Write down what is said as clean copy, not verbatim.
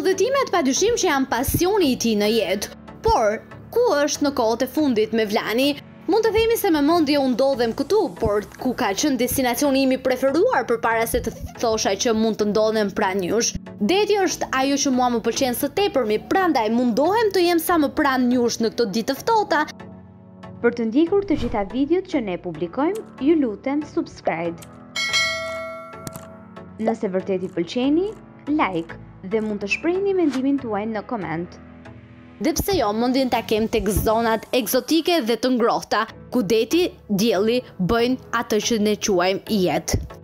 Udhëtimet padyshim që janë pasioni i tij në jetë, por ku është në kohët e fundit Mevlani? Mund të themi se me mendje u ndodhem këtu, por ku ka qenë destinacioni im i preferuar përpara se të thosha që mund të ndodhem pranë jush. Deti është ajo që mua më pëlqen së tepërmi, prandaj mundohem të jem sa më pranë jush në këto ditë të ftohta. Për të ndjekur të gjitha videot që ne publikojmë, ju lutem subscribe. Nëse vërtet i pëlqeni, like dhe mund të shprehni mendimin tuaj në koment. Dhe pse jo, mundin ta kem tek zonat egzotike dhe të ngrohta, ku deti, dielli bëjnë atë që ne quajmë jetë.